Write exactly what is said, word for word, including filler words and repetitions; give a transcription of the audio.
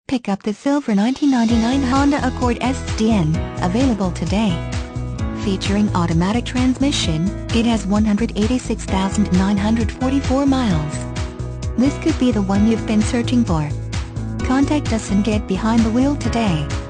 Pick up the silver nineteen ninety-nine Honda Accord S D N, available today. Featuring automatic transmission, it has one hundred eighty-six thousand nine hundred forty-four miles. This could be the one you've been searching for. Contact us and get behind the wheel today.